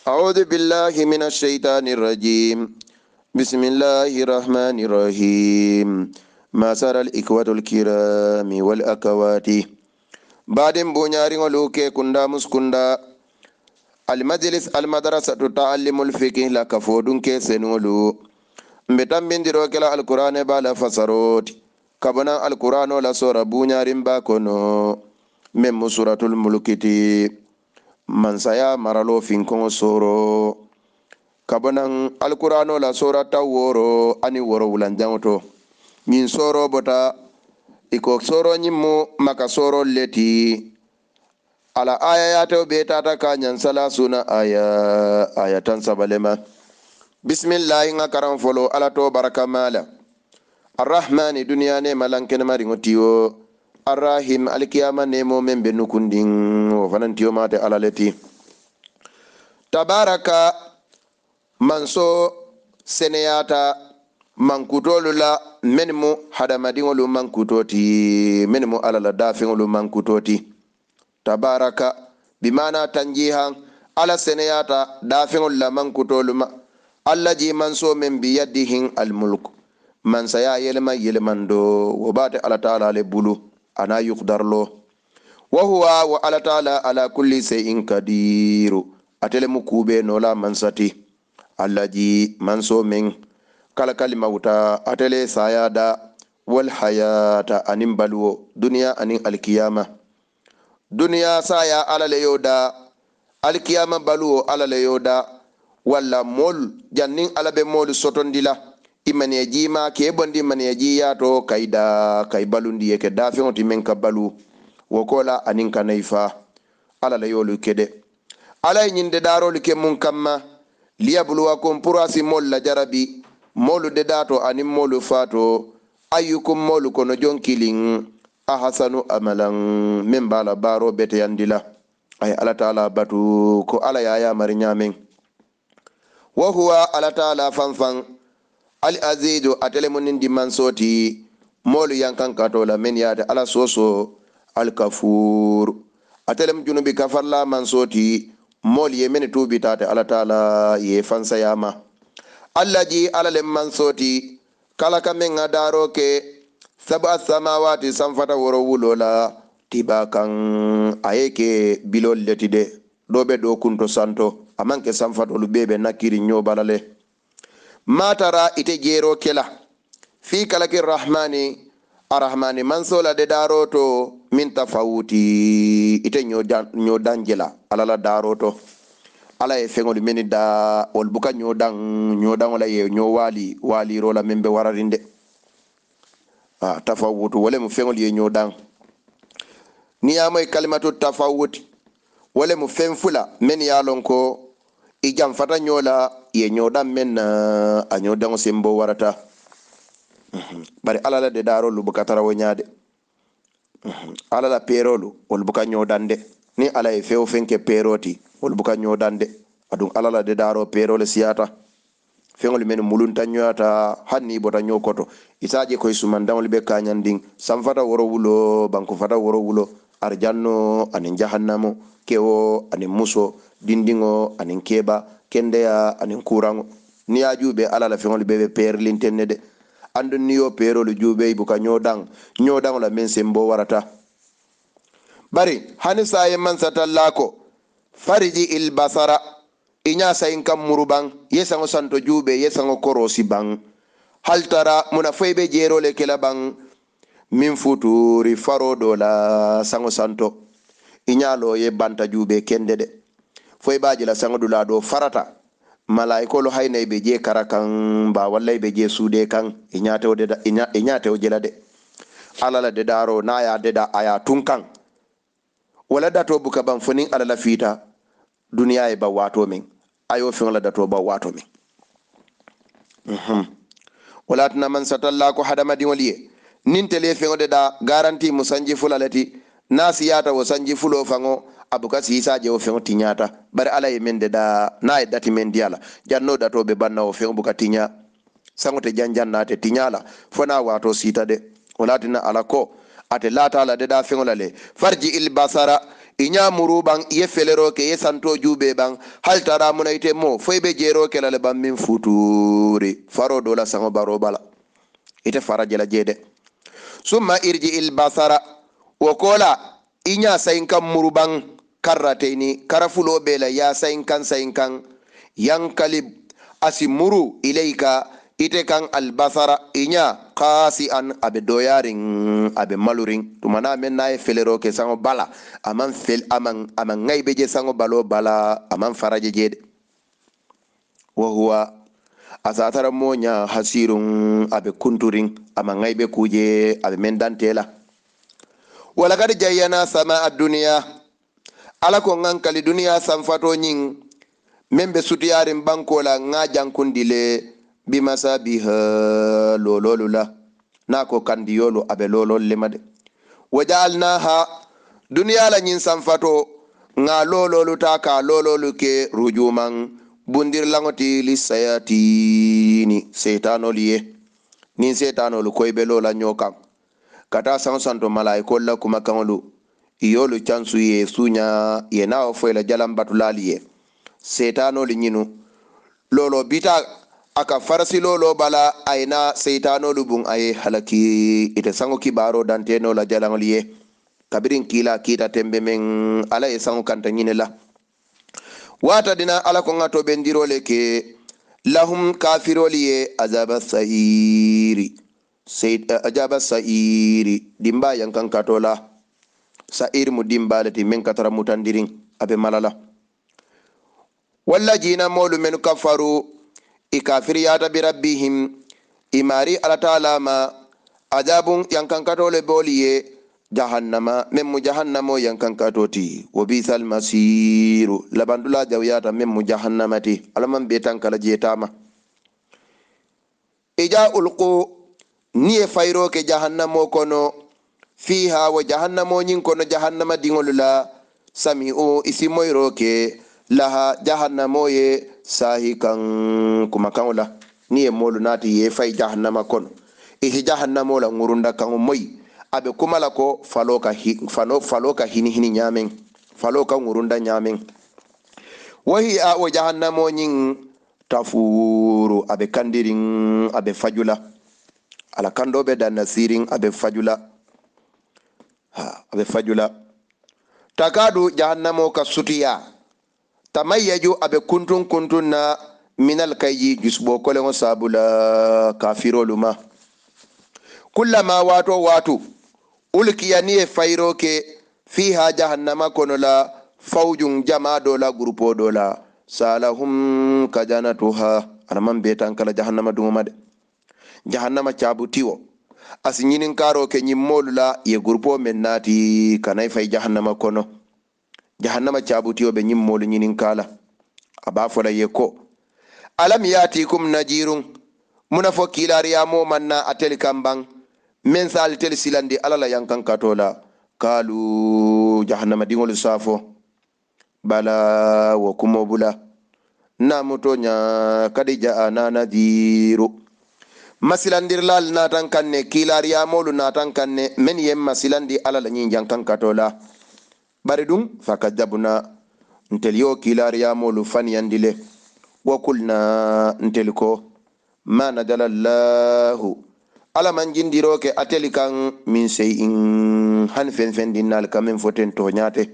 أعوذ بالله من الشيطان الرجيم. بسم الله الرحمن الرحيم. ما سر الإخوة الكرام والأخوات. بعد بنيارين ولوكي كندا مسكندا المجلس المدرسة تعلم الفقه لكفودون كيسنولو مبتم بندرو كلا القرآن بالا فسروت كبنا القرآن ولا سورة بنيارين باكونو من سورة الملك mansaya maralo finkon soro kabanan alkurano la sora ta woro ani woro wulanjanto min soro bota iko soro nyimmo maka soro leti ala aya ya to be tata kanyan sala suna ayatan sabalema bismillah nga karam folo ala to barakamala arrahmani dunya ne malanken mari ngotiyo arrahim alkiyama nemo membe nukundin o fanantiyo mate alaleti tabaraka manso seneyata mankutolu la menmu hadamadingolu mankutoti menmu alala dafingolu mankutoti tabaraka bimana tanjihan ala seneyata dafingolu la mankutolu ma allaji manso men biyadihin almulk mansaya yelmando wobate ala taala le bulu ana yuqdarlo wa huwa wa ala taala ala kulli shay'in kadiru atele mukube nola mansati allaji manso men kala kalima wuta atele sayada wal hayata anin balwo dunya anin alkiyama dunya saya ala le yoda alkiyama balwo ala le yoda walla mol jannin ala be mol sotondila imaneji ma ke bondi maneji ya to kaida kay balundi yake dafi on timen ka balu wokola anin kanaifa ala la yolu kede ala nyinde daro like mun kamma liyabluwakum purasi mol la jarabi molu de dato anin molu fato ayyukum molu kono jonkilin ahsanu amalan min bala baro bete yandila ay ala taala batu ko ala ya mari nyamen wa huwa ala taala fanfan al azizu atelemunin diman soti molu yankan katola men yade ala soso al kafur atelem junubi kafarla man soti mol yemen tubi tate ala taala ye fansa yama allaji ala lem man soti kala kamen ngadaro ke sab'a samawati samfata woro wulola tibakan ayeke bilol letide dobe do kunto santo amanke samfato lubebe nakiri nyobalale matara ite jero kela fi kalaki rahmani arrahmani mansola de daroto min tafawuti ite nyodan jela alala daroto ala e fengol meni da ol buka nyodan wala ye wali rola membe wararinde tafawutu wala mu fengol ye nyodan ni amoy kalimatu tafawuti wala mu fenfula men yalon ko ijam fata nyola ye nyodan men a nyodan sembo warata bari alala de daro lu bukatara wonyade alala perolu wol buka nyodande ni ala e few fenke peroti wol buka nyodande adun alala de daro perole siyata fengol men mulunta nyoata hanni bota nyokoto isaje koy sumandawol be kanyanding samfata woro wulo banko fata woro wulo arjanno anin jahannamo kewo anin muso dindingo anin keba kendeya anin kurango ni ajube alala fengol be perlintenne de andu niyo perolu jube ibuka nyodan la men sembo warata bari hani saye man satallako fariji il basara inya sayin kam muruban yesango santo jube yesango korosi bang haltara muna feybe jerole kela bang min futuri farodo la sango santo inya lo ye banta jube kende de foy baji la sango dula do farata malaikolo hayne be je karakan ba wallahi be je sude kan inyate o jela de alala de daro na ya de da aya tunkan wala dato buka ban funin alala fita duniya e ba wato min ayo fin wala dato ba wato min wala tana man satalla ko hadamadi waliye nin tele fin de da garanti musanji fulalati nasiyata wo sanji fulo fango abuka sisa je o fen tinyata bari ala e mende da na e dati men diala janno dato be banna o fen buka tinya sangote janjannate tinyala fona wato sita de walatina ala ko ate lata ala de da fen lale farji il basara inya muru bang ye felero ke ye santo jube bang hal tara munaite mo foybe jero ke la bam min futuri faro dola sango baro bala ite farajela jede summa irji il basara wakola inya sayin kan muru bang karrateni karafulo bela ya sayin kan yankalib asimuru ilayka ite kan albasara inya qasi an abe doyarin abe malurin tumana men nay felero ke sango bala aman fel aman ngaybe je sango balo bala aman faraje jede wa huwa asatara monya hasirun abe kunturin aman ngaybe kuje abe mendantela wala kad jayyana sama ad-dunya ala ko ngankali dunya samfato nyin membe sutiyarin bankola nga jankundile bimasabiha lololula nako kandiyolo abe lolol lemade wajalnaha dunya la nyin samfato nga lololu taka lololu ke rujuman bundir langoti lisayatini setanoliye ni setanolu koybe lola nyokan kata santo malaikol la kuma kanolu iyolu chansu ye sunya ye nawo foyla jalam batulaliye setanolu nyinu lolo bita aka farsi lolo bala aina setanolu bun aye halaki ite sango kibaro dante no la jalangoliye kabirin kila kita tembe men ala e sango kanta nyine la wata dina ala ko ngato bendirole ke lahum kafiroliye azaba sa'iri ajaba sa'iri dimba yankan katola sa'ir mu dimba lati men katara mutandirin abe malala wallajina molu men kafaru ikafiriyata bi rabbihim imari ala taala ma ajabun yankan katole boliye jahannama memmu jahannamo yankan katoti wa bisal masiru labandula jawyata memmu jahannamati alaman betan kala jetama ija ulqu niye fayro ke jahannamo kono fiha wa jahannamo nyin kono jahannama dingolula sami'u isimoyro ke laha jahannamo ye sahikan kuma kanula niye molu nati ye fay jahannama kono ihi jahannamo la ngurunda kan moy abe kuma la ko faloka hini nyamen faloka ngurunda nyamen wahi a wa jahannamo nyin tafuru abe kandirin abe fajula ala kandobe da nasirin abe fajula takadu jahannamo ka sutiya tamayyaju abe kuntun na minal kayyi jusbo kolengo sabula kafiroluma kullama watu ulkiya niye fayro ke fiha jahannama kono la fawjun jama dola grupo dola salahum kajanatuha anaman betan kala jahannama dumade jahannama cabutiwo asi nyinin karo ke nyimmolu la ye grupo men nati kanay fay jahannama kono jahannama cabutiwo be nyimmolu nyinin kala aba fola ye ko alam yatikum najirun munafo kilariyamo manna atel kambang men sal tel silandi alala yankan katola kalu jahannama dingol safo bala wa kumobula namuto nya kadija anana diru masilandir lal natan kanne kilariya molu natan kanne men yem masilandi alala nyin jankan katola bari dum fakajabuna ntel yo kilariya molu faniyandile wa kulna ntel ko ma nadalallahu ala man jindiro ke ateli kan min in han fen dinnal kamen foten to nyate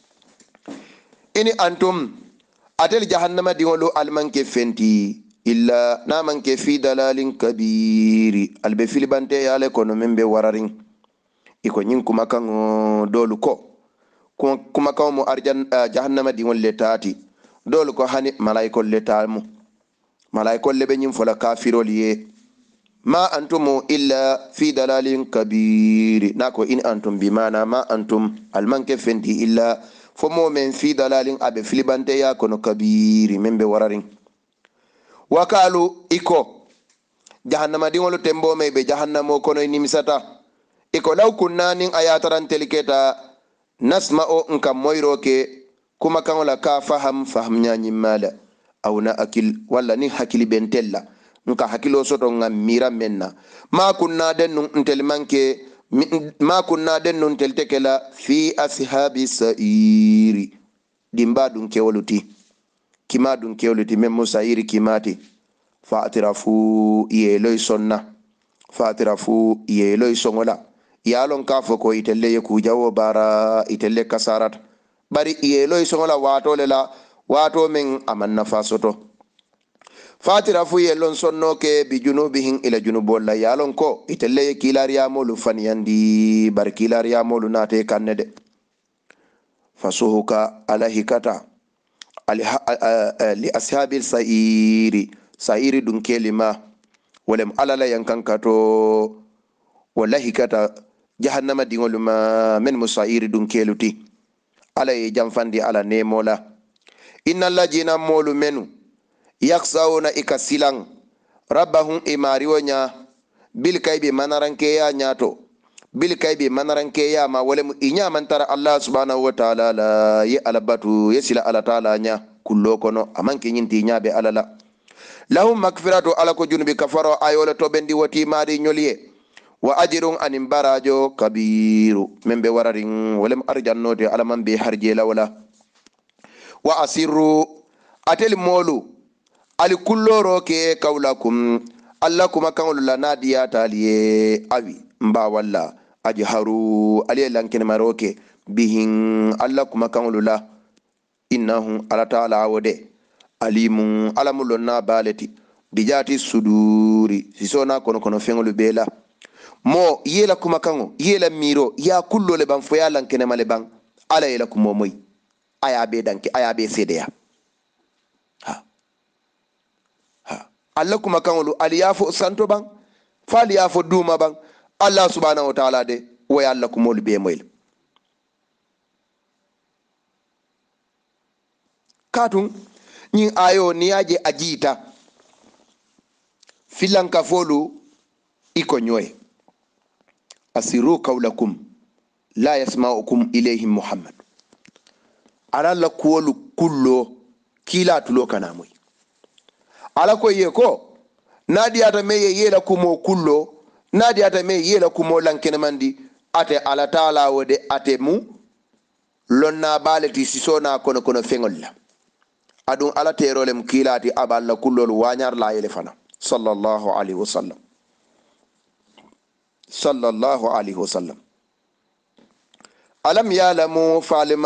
ini antum ateli jahannama diwolo alman ke fenti illa naman ke fi dalalin kabiri albe filibante yale kono membe wararin iko nyin kuma kan dolu ko kuma kan mo arjan jahannama diwol letati dolu ko hani malaikol letamu malaikol lebe nyin fola kafirol ye ma antum illa fi dalalin kabiri nako in antum bimana ma antum almanke fenti illa fomo men fi dalalin abe filibante ya kono kabiri membe wararin wakalu iko jahannama dingolo tembo me be jahannamo kono nimisata iko law kunna nin ayataran teliketa nasma'u nkam moyro ke kuma kangola ka faham nyanyi mala aw na akil walla ni hakili bentella nka hakilo soto nga mira menna ma kunna den nun telmanke ma kunna den nun teltekela fi ashabi sa'iri dimba dun kewoluti kima dun kewoluti men musairi kimati fatirafu yeloy sonna fatirafu yeloy songola yalon kafo ko itelle yeku jawo bara itelle kasarat bari yeloy songola wato lela wato men amanna fasoto fatirafu yelon sonno ke bi junubihim ila junubolla yalon ko itelle kilariya molu faniyandi bar kilariya molu nate kannede fasuhuka ala hikata li ashabil sa'iri dun kelima walem alala yankankato wala hikata jahannama dingol ma men musairi dun keluti ala ye jamfandi ala nemola innal lajina molu menu yaksawna ikasilang rabbahum imariwonya bil kaybi manaranke ya nyato bil kaybi manaranke ya ma walem inya mantara Allah subhanahu wa ta'ala la ye alabatu yesila ala ta'ala nya kullo kono amanke nyinti nyabe alala lahum makfiratu ala ko junubi kafaro ayola to bendi wati mari nyoliye wa ajrun anim barajo kabiru membe wararin walem arjannote ala man be harje lawla wa asirru atel molu ali kulloro ke kaulakum alla kuma kan la nadiya taliye awi mba walla ajharu ali lankin maroke bihin alla kuma kan la innahu ala ta'ala wode alimun alamulon na baleti bijati suduri sisona kono fengolu bela mo yela kuma kango yela miro ya kullo le ban fo ya lankene male ban ala yela kuma moy aya be danke aya be sedeya ha alla kuma kango ali yafo santo ban fali yafo duma ban Allah subhanahu wa ta'ala de wa yalla kuma be moyl katun nyin ayo niyaje ajita filanka folu iko nyoy asiru qawlakum la yasma'ukum ilayhim muhammad ala la kuwolu kullo kila tulo kana moy ala ko ye ko nadi ata me yela kumo kullo nadi ata me yela kumo lankene mandi ate ala taala wode ate mu lonna baleti sisona kono fengol la adun ala terolem kilati aballa kullol wanyar la yele fana sallallahu alaihi wasallam sallallahu alaihi wasallam alam ya'lamu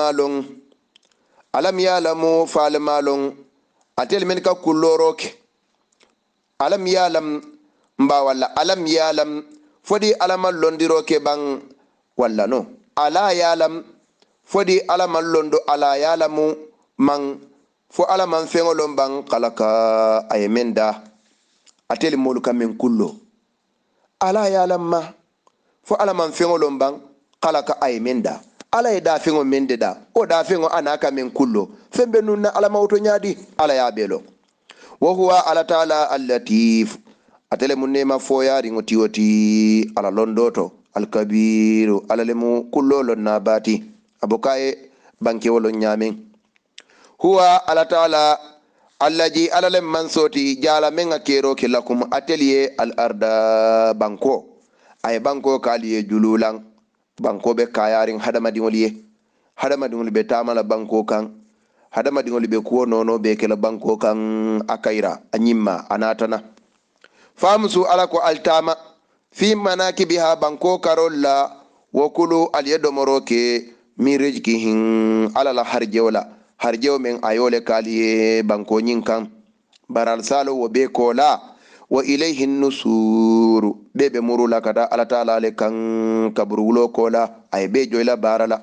falimalun atel men ka kulloroke alam ya'lam mba walla alam ya'lam fodi alamal londiroke ban walla no ala ya'lam fodi alamal londo ala ya'lamu man fo ala man feŋolon ban kalaka aye men da ateli molu ka men kullo ala ye alam ma fo ala man feŋolon ban kalaka aye men da ala ye da feŋo men de da o da feŋo ana ka men kullo fembe nun na ala mawto ñaadi ala ya belo wa huwa ala taala allatif atele mun nema foyariŋo tiwoti ala londoto alkabiru ala lemu kullolon na bati abokaye bankewolon ñamen huwa ala taala allaji alalem mansoti jala menga kero ke lakum atelier al arda banko ay banko kaliye jululan banko be kayarin hadamadiŋol be tamala banko kan hadamadiŋol be kuwo nono be kela banko kan akaira anyimma anatana famsu ala ko altama fi manakibiha banko karolla wokulu alyedomoro ke min rizkihin alala harjewo men ayole kaliye banko nyin kan baral salo wo be kola wa ilayhi nusuru bebe murula kada ala taala le kan kabrulo kola ay be joyla barala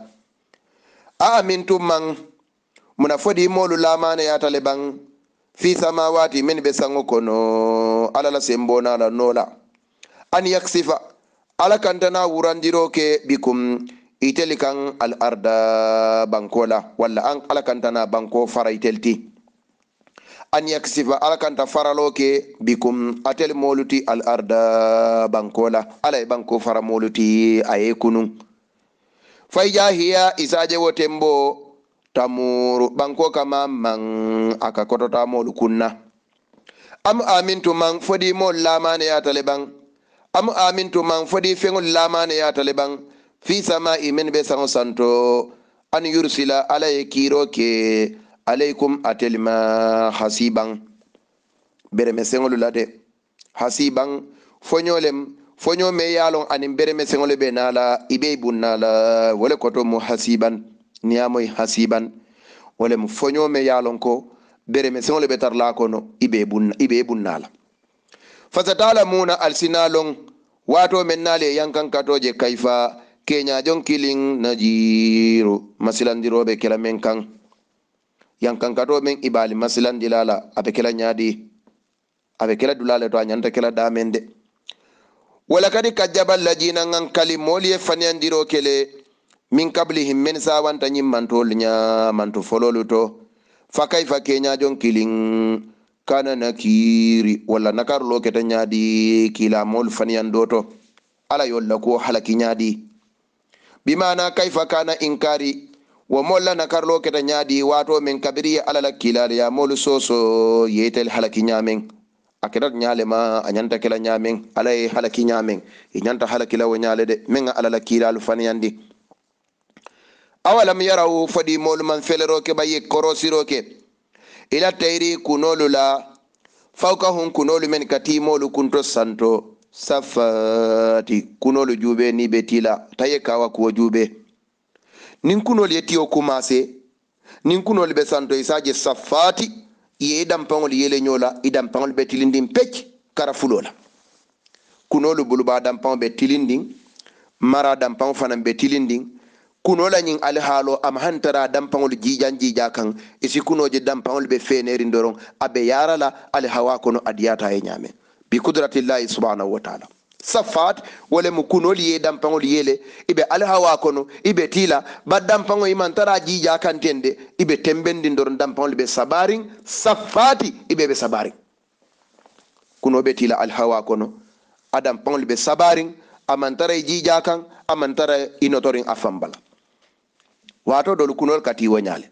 a amintum man muna fodi molu lamane ya taliban fi samawati min be sango kono ala la sembona la nola an yaksifa ala kantana wurandiro ke bikum iteli kan al arda bankola walla an ala kantana banko fara itelti an yaksifa ala kanta faralo ke bikum atel moluti al arda bankola ala banko fara moluti aye kunun fay jahiya isaje wotembo tamuru banko kama man aka kotota molu kunna am amintu man fodi mol lamane ya taliban am amintu man fodi fengol lamane ya taliban fi sama'i min be santo an yursila alay kiro ke alaykum atelma hasiban bere me sengol lade hasiban fonyo me yalon anin bere me sengol be nala ibe bunnala wala koto mu hasiban niyamoy hasiban wala mu fonyo me yalon ko bere me sengol be tarla kono ibe bunnala fasatalamuna alsinalon wato men nale yankan katoje kaifa kenya jon killing najiru masilandirobe kela men kan yankan kato men ibali masilandilala abe kela nyadi abe kela dulale to anyanta kela damende wala kadi kajabal lajina ngan kalimoli e fanyandiro kele min qablihim men sawanta nyimantol nya manto fololu to fa kaifa kenya jon killing kana nakiri wala nakarlo keta nyadi kila mol fanyandoto ala yolla ko halaki nyadi bimana kaifa kana inkari wa molla nakarlo keta nyadi wato men kabiri ala la kila ya mol soso yetel halaki nyamen akirat nyale ma anyanta kila nyamen ala halaki nyamen inyanta halaki la wanyale de men ala la kila al fanyandi awalam yarau fadi mol man felero ke baye korosiro ke ila tayri kunolu la fawkahum kunolu men katimolu kunto santo safati kunolu jube ni betila taye kawa kuwa jube nin kunolu yetiyo kumase nin kunolu be santo isaje safati ye idam pangol yele nyola idam pangol be tilindin pech karafulola kunolu buluba dam pangol be tilindin mara dam pangol fanan be tilindin kunola nyin alhalo am hantara dampangol jija kan isi kunoje dampangol be feneri ndoron abe yarala alhawa kono adiyata e nyame bi kudratillahi subhanahu wa ta'ala safat wala mu kunoli ye dampangol yele ibe alhawa kono ibe tila ba dampangol imantara jija kan tende ibe tembendi ndoron dampangol be sabarin safati ibe be sabarin kuno be tila alhawa kono adam pangol be sabarin amantara jija kan amantara inotorin afambala wato dol kunol kati wanyale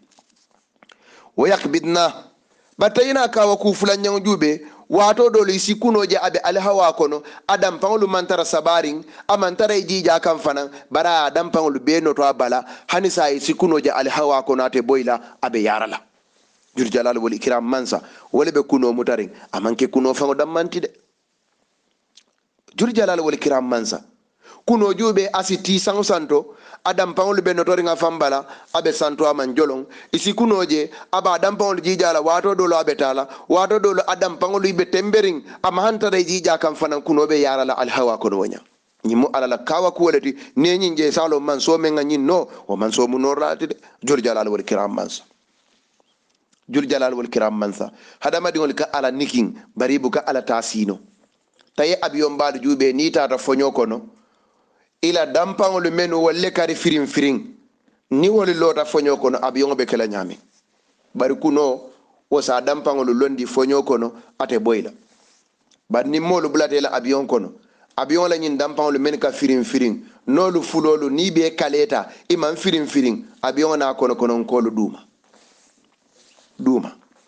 wayakbidna batayina kawa ku fulanyang jube wato dol isi kunoje abe alhawa kono adam pangolu mantara sabarin amantara jija kan fanan bara adam pangolu be no to abala hanisa isi kunoje alhawa kono ate boyla abe yarala jur jalal wal ikram mansa wala be kuno mutarin amanke kuno fango dam mantide jur jalal wal ikram mansa kuno jube asiti santo adam pangol be notori nga fambala abe santo aman jolong isi kunoje aba adam pangol jijala wato dolo abe tala wato dolo adam pangol ibe tembering ama hanta dai jija kan fanan kunobe yarala alhawa kono wanya nyimo alala kawa kuwalati ne nyinje salo man so men nyin no o man so munorati de jur jalal wal kiram mansa jur jalal wal kiram mansa hadama dingol ka ala niking baribu ka ala tasino taye abiyon balu jube ni tata fonyo kono ila dampangolu menu walle kari firin ni wali lota fonyo kono abiyon be kala nyame bari kuno o sa dampangolu londi fonyo kono ate boyla bari ni molu bulate la abiyon kono abiyon la nyin dampangolu men ka firin nolu fulolu ni be kaleta imam firin abiyon na kono kolu duma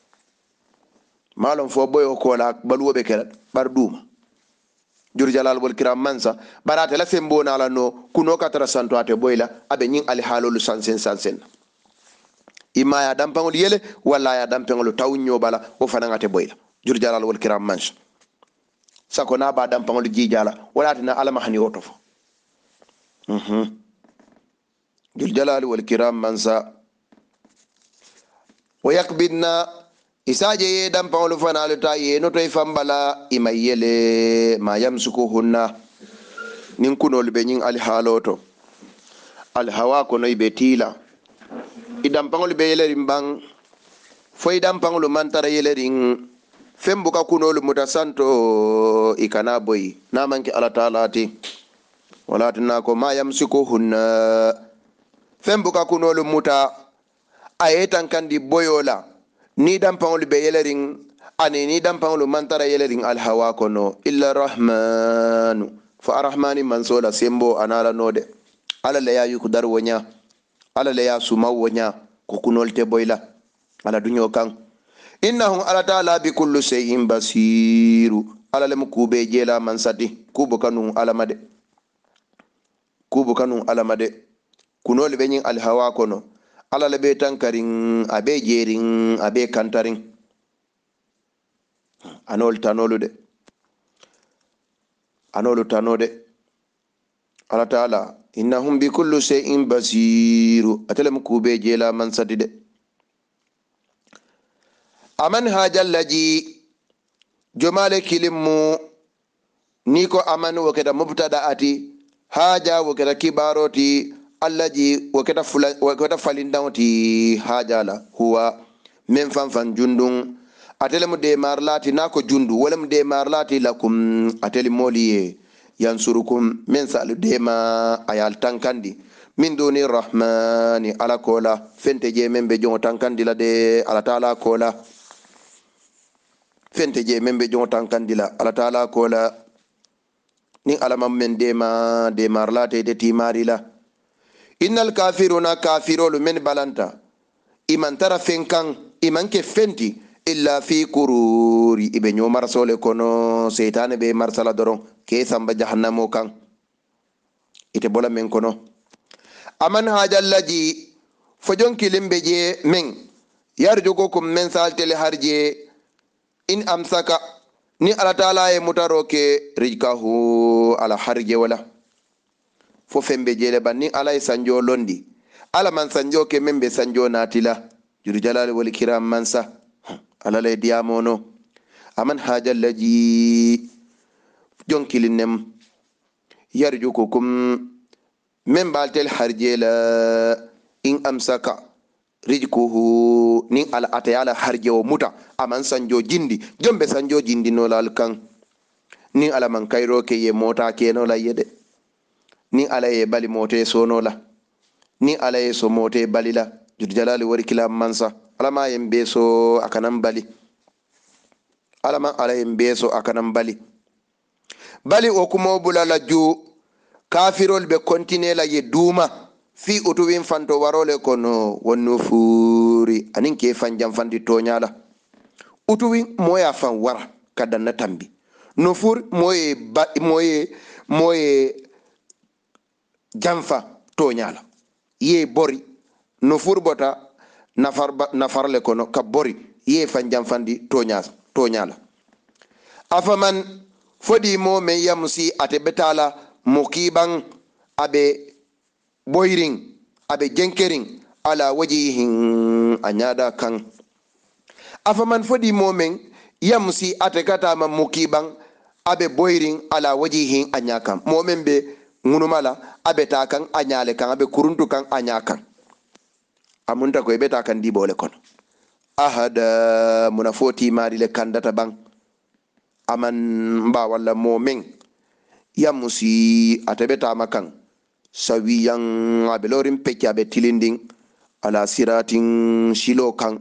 malon fo boyo ko la baluwo be kala bar duma jur jalal wal kiram mansa barate la sembo na la no kuno katara santo ate boyla abe nyin ali halolu sansen ima ya dampangol yele wala ya dampangol tawnyo bala o fananga ate boyla jur jalal wal kiram mansa sako na ba dampangol jijala wala tina alama hani otofo jur jalal wal kiram mansa wayakbidna isaje ye dampangol fanalu ta ye no toy fambala imayele ma yamsukuhunna nin kunol be nyin al haloto al hawa ko noy be tila idam pangol be yelerin bang fo idam pangol mantara yelerin fembuka kunol mutasanto ikana boy na manki ala taala ti wala tinna ko ma yamsukuhunna fembuka kunol muta ayetan kandi boyola ni dampangol be yelerin ani ni dampangol mantara yelerin al hawa kono illa rahmanu fa arrahmani mansola sembo anala node ala la yayu ku dar wonya ala la ya suma wonya ko kunol te boyla ala dunyo kan innahum ala ta'ala bi kulli shay'in basiru ala lem kube jela mansati kubu kanu alamade kunol be nyin al hawa kono ala le be tankarin abe jerin abe kantarin anol tanolu tanode ala taala innahum bi kulli shay'in basiru atelem kube jela mansati de aman hajal laji jomale kilimu niko aman wakeda mubtada ati haja wakeda kibaroti allaji wakeda falindawti hajala huwa min fanfan jundun atelem de marlati nako jundu walam de marlati lakum ateli moliye yansurukum min sal dema ayal tankandi min duni rahmani ala kola fente je membe jongo tankandi la de ala taala kola fente je membe jongo tankandi la ala taala kola ni alamam men dema de marlate de timari la innal kafiruna kafirolu men balanta iman tara fenkan iman ke fenti illa fi kururi ibe nyomar sole kono seytane be marsala doron ke samba jahannamo kan ite bola men kono aman hajallaji fojon kilimbe je men yarjugo kum men saltele harje in amsaka ni ala taala e mutaro ke rijkahu ala harje wala fo fembe jele banni ala e sanjo londi ala man sanjo ke membe sanjo natila juru jalal wal kiram mansa ala le diamono aman hajallaji jonkilinem yarjugo kum men baltel harje la in amsaka rijkuhu nin ala atayala harje o muta aman sanjo jindi jombe sanjo jindi no lal kan nin ala man kayro ke ye mota ke no la yede nin ala ye bali mote so no la nin ala ye so mote bali la jur jalali wari kila mansa ala ma yembe so akanan bali ala ma ala yembe so akanan bali bali o kuma bulala ju kafirol be kontine la ye duma fi utuwin fanto warole kono wonno furi anin ke fanjam fandi toñala utuwin moya fan wara kadanna tambi no fur moye jamfa toñala ye bori no fur bota nafarle kono ka bori ye fanjam fandi toñala afaman fodi mo men yamsi ate betala mukiban abe boyring abe jenkering ala wajihin anyada kan afaman fodi momen yamsi atekata ma mukiban abe boyring ala wajihin anyakan momen be ngunumala abe takan anyale kan abe kuruntu kan anyakan amunta ko be takan di bole kono ahada munafoti mari le kandata bang aman ba wala momen yamsi atebeta makan sawiyan abelorin peki abe tilinding ala siratin silo kan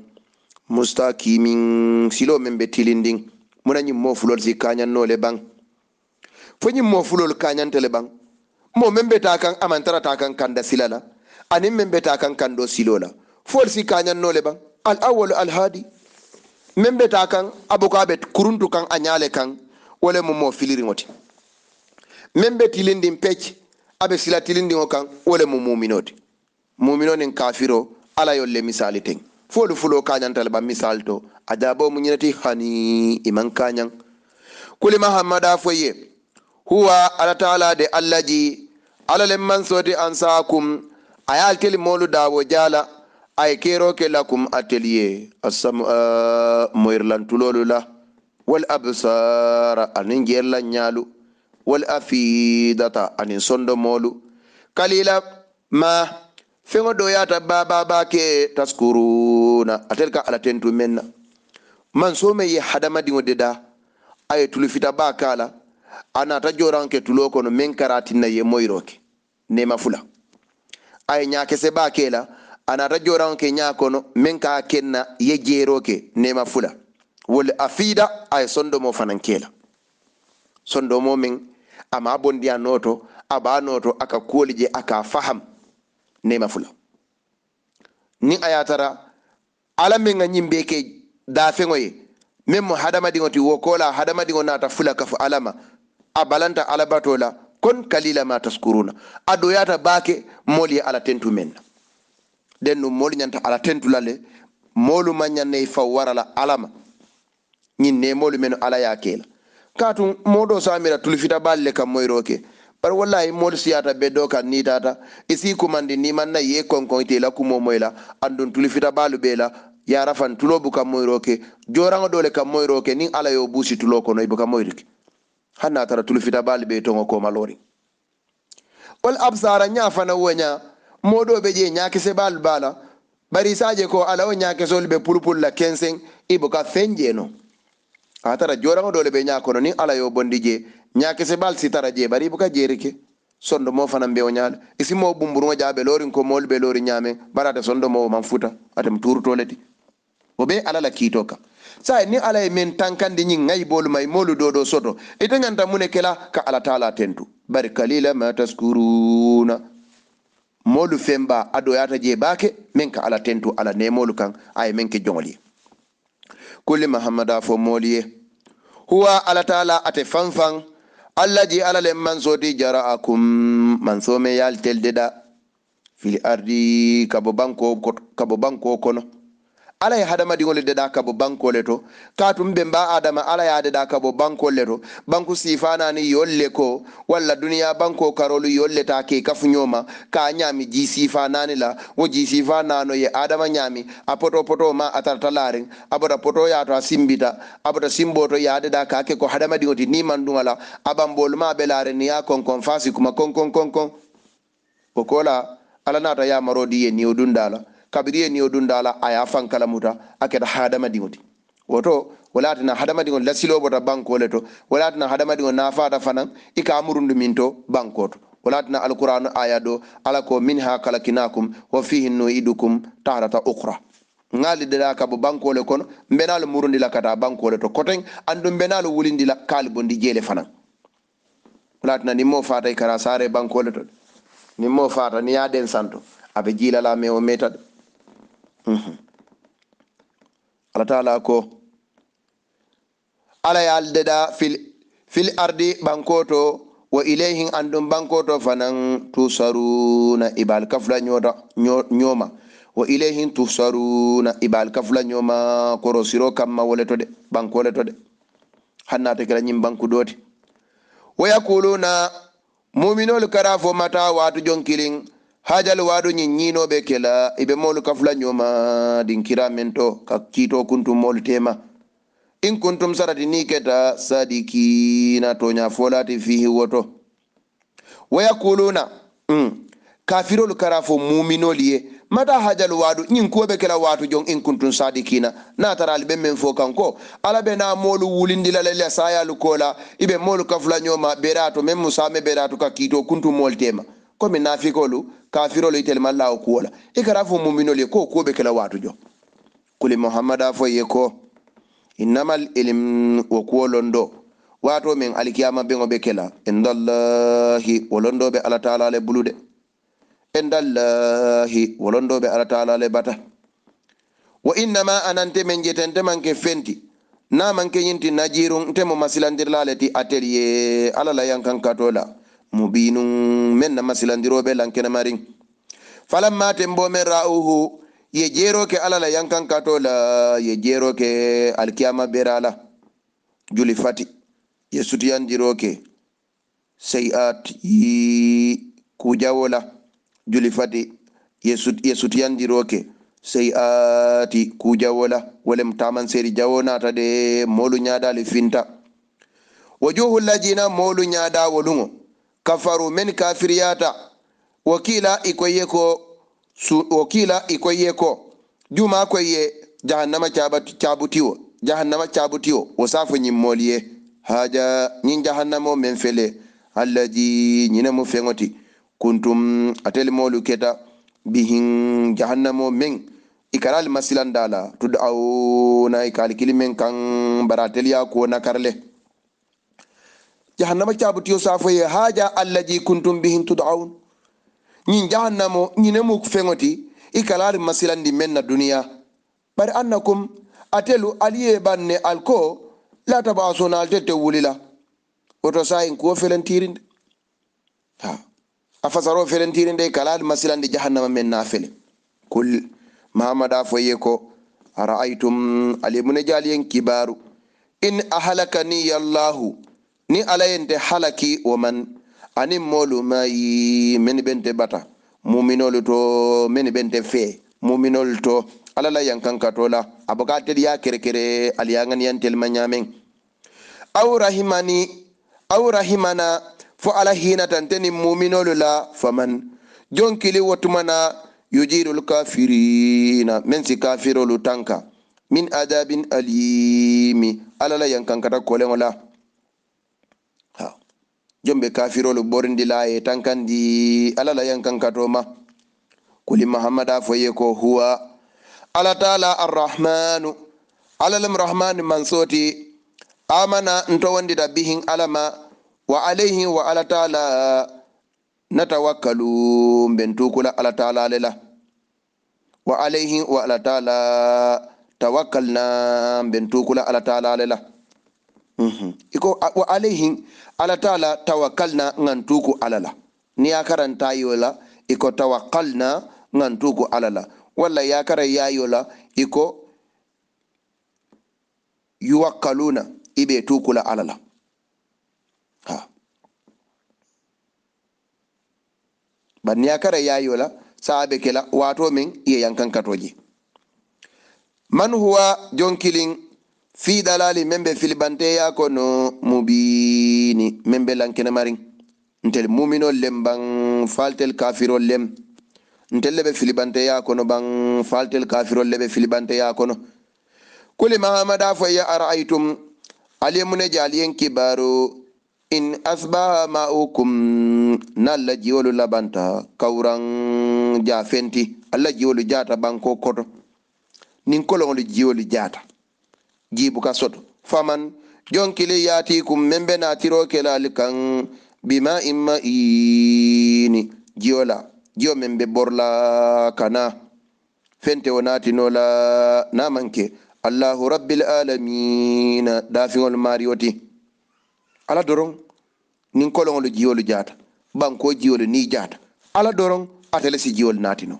mustaqimin silo men be tilinding munanyi mo fulol si kanyan no le bang fonyi mo fulol kanyan tele bang mo men be takan amantara takan kanda silala anin men be takan kando silola fol si kanyan no le bang al awwal al hadi men be takan abuka be kuruntu kan anyale kan wala mo filiri ngoti men be tilinding peki abe sila tilindi kan wole mu mu'minonin kafiro ala yolle misali ten folu fulo kanyan talba misal to adabo mu nyinati hani iman kanyan kuli muhammada foye huwa ala taala de allaji ala lemman soti ansakum ayal kel molu dawo jala ay kero ke lakum atelier asam moirlan tulolula wal absara anin jerla nyalu wal afidata anin sondo molu kalila ma fengo doyata baba ke taskuruna atelka ala tentu menna man so me ye hadama dingo deda ay tulu fita ba kala ana ta joranke tulo kono men karatina ye moyroke nema fula ay nyaake se ba kela ana ta joranke nyakono men ka kenna ye jeroke nema fula wal afida ay sondo mo fanankela sondo mo men ama bondi anoto aba noto aka kolije aka faham nema fula ni ayatara ala men nyimbe ke da fengoye memmo hadamadiŋo ti wo kola hadamadiŋo nata fula kafu alama a balanta alabatola kon kalila ma taskuruna adoyata bake moli ala tentu men den no moli nyanta ala tentu lale molu manyanne fa warala alama ñin ne molu men ala yakela katun modo samira tulfita balle kam moyroke bar wallahi mol siyata be do kan ni tata isi kumandi ni manna ye konkon ite la kumo moyla andun tulfita balu bela ya rafan tulo bu kam moyroke jorango dole kam moyroke ni ala yo busi tulo ko noy bu kam moyroke hanna tara tulfita balu be to ko malori wal absara nya fana wonya modo be je nya kese balu bala bari saje ko ala o nya kesol be pulpul la kensen ibuka fenje no atara jorango dole be nya kono ni ala yo bondi je nya kese bal sitara je bari ibuka jerike sondo mo fana be o nyaal isi mo bumburu ngo jabe lorin ko mol be lori nyame barata sondo mo man futa atem turto leti o be ala la kitoka sai ni ala men tankande nyi ngay bolu may molu dodo soto ite nganta mune kela ka ala taala tentu bari kalila ma taskuruna molu femba ado yata je bake men ka ala tentu ala ne molu kan ay men ke jongoli kulli muhammada fo moliye huwa ala taala ate fanfan allaji ala le mansoti jaraakum mansome yal teldeda fil ardi kabo banko kono ala ya hadama dingole deda kabo banko leto katum be mba adama ala ya deda kabo banko leto banku sifana ni yolle ko walla duniya banko karolu yolle ta ke kafu nyoma ka nyami ji sifana ni la wo ji sifana no ye adama nyami apoto ma atartalarin aboda poto ya to simbita aboda simboto ya deda ka ke ko hadama dingoti ni mandungala abambol ma belare ni ya konkon fasi kuma konkon ko kola ala nata ya marodi ye ni odundala kabiriye ni odundala aya fankala muta akeda hadama dingoti woto walatina hadama dingon lasilo bota banko leto walatina hadama dingon nafata fanan ika amurundu minto bankoto walatina alquran aya do alako minha kalakinakum wa fihi nuidukum tarata ukhra ngali de ka bo banko le kono benal murundi la kata banko le to koten andum benal wulindi la kalbondi jele fanan walatina ni mo fata ikara sare banko le to ni mo fata ni yaden santo abe jila la me o metad Allah taala ko ala yaldeda fil ardi bankoto wa ilayhin andum bankoto fanan tusaruna ibal kafla nyoma wa ilayhin tusaruna ibal kafla nyoma korosiro kamma woleto de bankole to de hannata kala nyim banku doti wa yaquluna mu'minul karafo mata watu jonkilin hajal wadu nyino be kela ibe molu kafla nyoma dinkira mento ka kito kuntum mol tema in kuntum sarati niketa sadikina tonya folati fihi woto wayakuluna kafirul karafo mu'minoliye mata hajal wadu nyin ko be kela watu jong in kuntum sadikina na taral be men fo kanko ala be na molu wulindi la le sayalu kola ibe molu kafla nyoma berato mem musame berato ka kito kuntum mol tema komi nafikolu kafirolu itel malla ko wala ikara fo mu'minol ko be kala watu jo kuli muhammada fo ye ko innamal ilm wa qolondo wato men alkiyama be ngobe kala indallahi wolondo be ala taala le bulude indallahi wolondo be ala taala le bata wa innama anante men jetente manke fenti na manke yinti najirun temo masilandir laleti atelier ala la yankan katola mubinun men na masilandirobe lankena marin falamma tembo men ra'uhu ye jero ke alala yankan katola ye jero ke alkiyama berala juli fati ye sutiyanjiro ke sayiat kujawola juli fati ye sutiyanjiro ke sayiati kujawola walem taman seri jawonata de molu nyadali finta wajuhul lajina molu nyada wolungo kafaru men kafiriyata wakila ikoye ko juma koye jahannama cabutiyo wasafu nyimmoliye haja nyin jahannamo men fele allaji nyina mo fengoti kuntum atel molu keta bihin jahannamo men ikaral masilandala tud'auna ikal kilimen kan baratel ya ko nakarle jahannama cabutiyo safoye haja allaji kuntum bihin tud'aun nyin jahannamo nyine mu fengoti ikalari masilandi men na duniya bari annakum atelu aliye banne alko la tabasuna alte wulila woto sayin ko felentirinde ha afasaro felentirinde kalal masilande jahannama men nafele kul mahamada foye ko ara'aytum alimune jaliyen kibaru in ahlakani yallahu ni alayente halaki waman anin molu mayi men bente bata muminolu to men bente fe muminolu to alala yankankatola abokatel ya kerekere aliyangan yantel manyamen aw rahimana fo ala hina tanteni muminolu la faman jonkili wotumana yujirul kafirina men si kafirolu tanka min adabin alimi alala yankankata kolengola ha jombe kafirolu borindi la e tankandi alala yankankatoma kuli muhammada foye ko huwa ala taala arrahmanu alalam rahman mansoti amana nto wandida bihin alama wa alayhi wa ala taala natawakkalu bentukula ala taala lela wa alayhi wa ala taala tawakkalna bentukula ala taala lela iko wa alayhi ala taala tawakkalna ngantuku alala ni akaranta yola iko tawakkalna ngantuku alala walla yakara yayola iko yuwakkaluna ibe tukula alala ha ban yakara yayola saabe kela wato min ye yankan katoji man huwa jonkilin fi dalali membe filibante ya kono mubini membe lankene marin ntel mumino lembang faltel kafiro lem ntel lebe filibante ya kono bang faltel kafiro lebe filibante ya kono kuli mahamada fa ya ara'aytum alimune jaliyen kibaru in asbaha ma'ukum nalla jiwolu labanta kawran jafenti alla jiwolu jata banko koto nin kolongolu jiwolu jata jibu ka soto faman jonkili yatikum membe natiro kelal kan bima imma ini jiyo membe borla kana fente wonati nola namanke Allahu rabbil alamin dafiŋol marioti ala doron nin kolongolu jiyolu jata banko jiyolu ni jata ala doron atele si jiyolu natino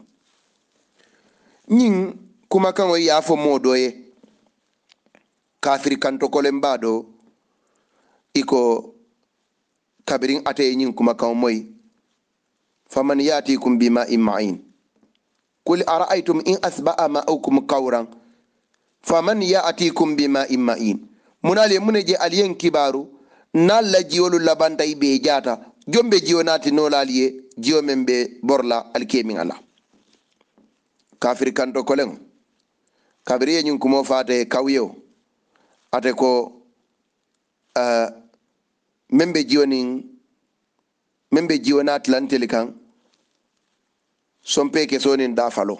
ñin kuma kaŋo yafo modoye kafiri kanto kolen bado iko kabirin ate ñin kuma kaŋo moy faman yatikum bima imma'in kul ara'aytum in asba'a ma'ukum kawran faman ya'tikum bima imma'in munale muneje aliyen kibaru nalla jiwolu labanta ibe jata jombe jiwo nati nolaliye jiwo membe borla alkemin ala kafir kanto kolen kabiriye nyun kumo fate kawyo ate ko membe jiwo nati lanteli kan sompe keso nin dafalo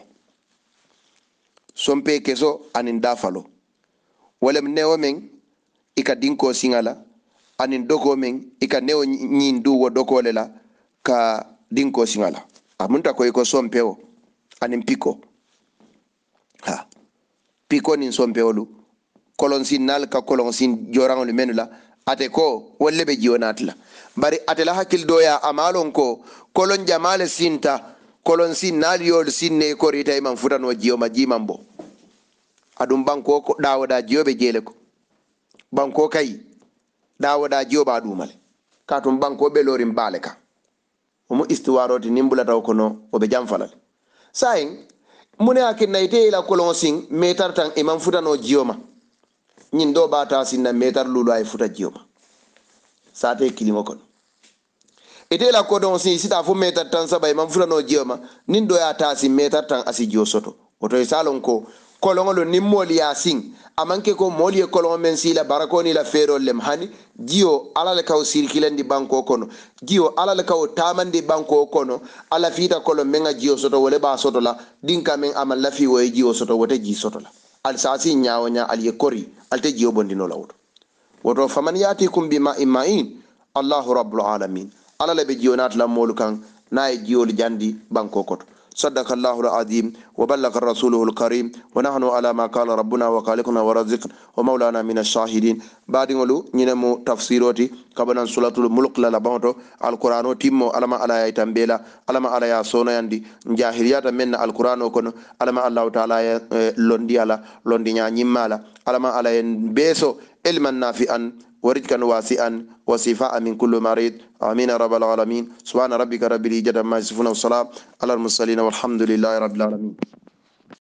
sompe keso anin dafalo walem newo men ika dinko singala anin doko men ika newo nyin duwo dokole la ka dinko singala amunta ko iko sompeo anin piko ha piko nin sompewolu kolon sin nal ka kolon sin jorangol menula ate ko wolle be jionatla bari ate la hakil doya amalon ko kolon jamale sinta kolon sin naliyol sinne ko rita imam futano jioma jimambo adum banko ko dawoda jiobe jele ko banko kay dawoda jioba dumale katum banko be lorim bale ka omo istiwaroti nimbula taw kono obe jamfalal sayin mune akinna ite ila kolon sin metar tan imam futano jioma nyin do bata sinna metar lulu ay futa jioma sate kilimo kono ite la kodon sin sita fu metar tan saba imam futano jioma nin do ya tasi metar tan asi jio soto oto salon ko kolongolo ni moli yasin amanke ko moli e kolongo men sila barakoni la fero lem hani jio ala le kaw sirkilandi banko kono jio ala le kaw tamandi banko kono ala fita kolo menga jio soto wole ba soto la dinka men amal la fi woy jio soto wote ji soto la al sasi nyaawnya al yekori al te jio bondino la woto faman yatikum bima imma'in Allahu rabbul alamin ala le be jio nat la molu kan na e jio jandi banko koto صدق الله العظيم وبلغ رسوله الكريم ونحن على ما قال ربنا وخالقنا ورزقنا ومولانا من الشاهدين بعد ولو نينمو تفسيروتي كبنا سورة الملك لا بانتو القرآن تيمو علما على يتنبيلا علما على يا سونا يندي جاهليات من القرآن وكن علما الله تعالى لوندي على لوندي نيمالا علما على بيسو علما نافعا ورزقا واسعا وشفاء من كل مريض امين رب العالمين سبحان ربك رب العزة عما يصفون والسلام على المرسلين والحمد لله رب العالمين